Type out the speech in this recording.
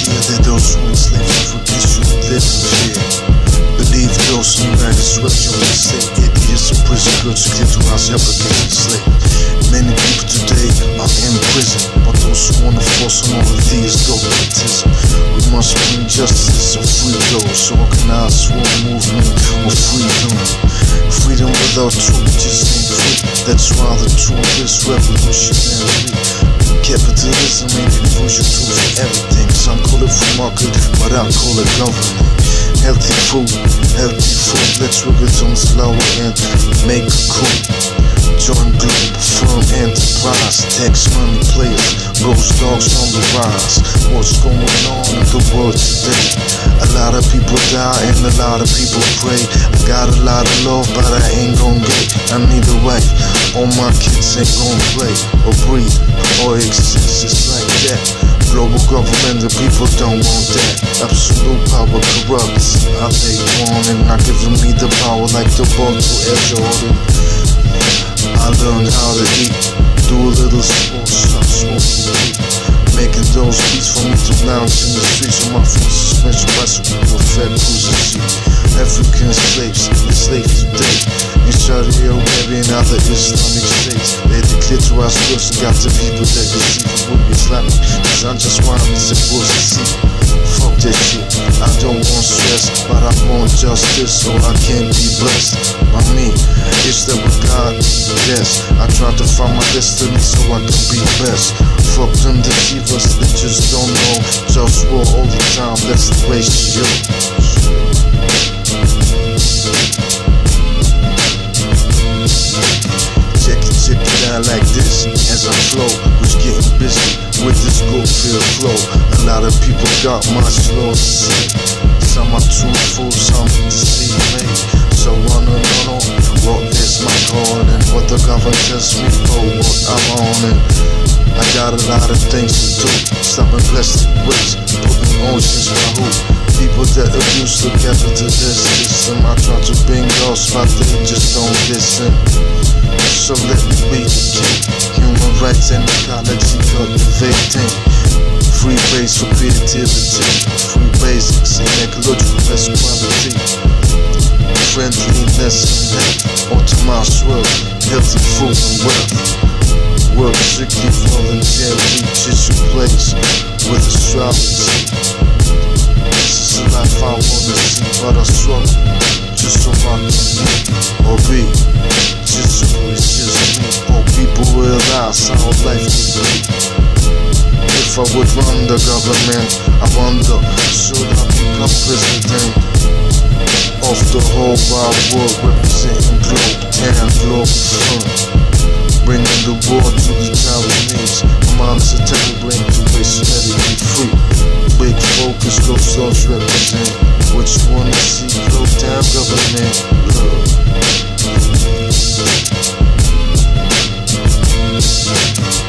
fear that those who enslave you forget you live in fear. Believe those who united swept you in state. Idiots in prison, girls who clear to house help against the slave. Many people today are in prison, but those who wanna force on all of these dogmatism. We must bring justice and free those who organize war movement or freedom. Freedom without truth just ain't free. That's why the truth is revolutionary. Capitalism ain't confusion tool for everything. Some call it free market, but I call it government. Healthy food, let's work it on slow and make a coup. Join Globalfirm enterprise, tax money players, GhostDogz on the rise. What's going on in the world today? A lot of people die and a lot of people pray. I got a lot of love, but I ain't gon' get. I need a wife, all my kids ain't gon' play or breathe or exist, it's like that. Global government, the people don't want that. Absolute power corrupts, I they want and not giving me the power like the ball to Air Jordan. I learned how to eat, do a little sports, stop smoking weed, making those beats for me to lounge in the streets on my phone suspension bicycle with fat cruising seat. African slaves, enslaved today in Saudi Arabia and other Islamic states. They declare to us girls and got the people that deceive would be Islamic. Cause I'm just one of the supposed to see. Fuck that shit, I don't want stress, but I want justice, so I can't be blessed by me. It's that with God, yes. I try to find my destiny so I can be best. Fuck them deceivers that just don't know. JustWar all the time, that's the ratio. Check it out like this as I flow. Was getting busy with this Globalfirm flow. A lot of people got much more to say. Some are truthful, some deceive me. So I don't know what is my calling and what the government tells me for what I'm on. And I got a lot of things to do. Stopping plastic waste, putting oceans my hoop. People that abuse the capitalist system. I try to bring those, but they just don't listen. So let me be the king. Human rights and ecology cultivating. Free base for creativity. Free basics and ecological best quality. Friendliness and health. Optimized world. Healthy food and wealth. Work strictly voluntary. Just your place with astrology. This is the life I wanna see, but I struggle just so I can live or be. Just so it's just me. All people realize how life could be. If I would run the government, I wonder, should I become president of the whole wide world, representing Globetown, Globalfirm, bringing the war to the Taiwanese. My mind is a terrible brain to waste, let it be free. Big focus, GhostDogz represent. What you wanna see, Globetown government, love.